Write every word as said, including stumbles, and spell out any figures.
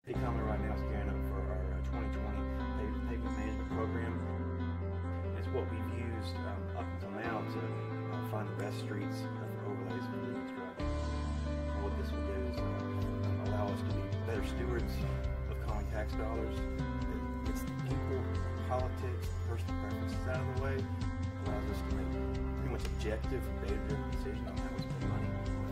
City of Conway right now is gearing up for our uh, twenty twenty pave- pavement management program. It's what we've used um, up until now to uh, find the best streets uh, for overlays for reconstruction. And what this will do is uh, allow us to be better stewards of Conway tax dollars. It gets the people, politics, personal preferences out of the way. Allows us to make pretty much objective, data-driven decisions on how we spend money.